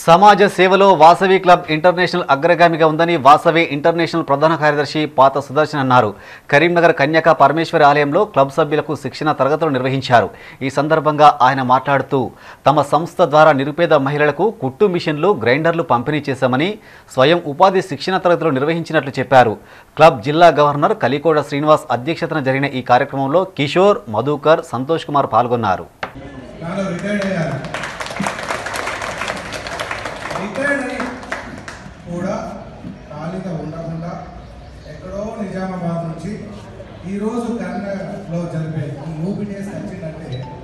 సమాజ సేవలో Vasavi club international అగ్రగామిగా ఉందని వాసవి ఇంటర్నేషనల్ ప్రధాన కార్యదర్శి పాత సుదర్శన్ అన్నారు. కరీంనగర్ కన్యకా పరమేశ్వరి ఆలయంలో క్లబ్ సభ్యులకు శిక్షణ తరగతులు నిర్వహించారు. ఈ సందర్భంగా ఆయన మాట్లాడుతూ తమ సంస్థ ద్వారా నిరుపేద మహిళలకు కుట్టు మిషన్లు, గ్రైండర్లు పంపిణీ చేశామని, స్వయం ఉపాధి శిక్షణ తరగతులు నిర్వహించినట్లు చెప్పారు. క్లబ్ జిల్లా గవర్నర్ కలికోడ శ్రీనివాస్ అధ్యక్షతన జరిగిన ఈ కార్యక్రమంలో కిషోర్, మధుకర్, సంతోష్ కుమార్ పాల్గొన్నారు. కూడా ఖాళీగా ఉండకుండా ఎక్కడో నిజామాబాద్ నుంచి ఈరోజు కర్ణాటకలో జరిపే ఈ యూపీ డేస్ వచ్చిందంటే